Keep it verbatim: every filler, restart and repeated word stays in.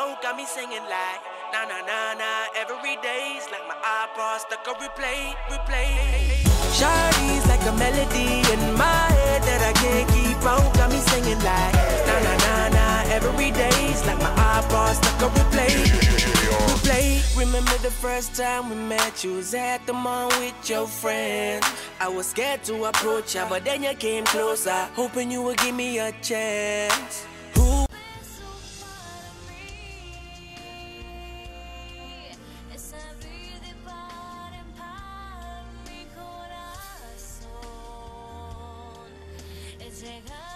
on, got me singing like na na na na. Every day's like my iPod stuck on replay, replay. Shawty's like a melody in my head that I can't keep on, got me singing like na na na na. Every day's like my iPod stuck on replay, replay. Remember the first time we met, you was at the mall with your friends. I was scared to approach ya, but then you came closer, hoping you would give me a chance. Who Llegar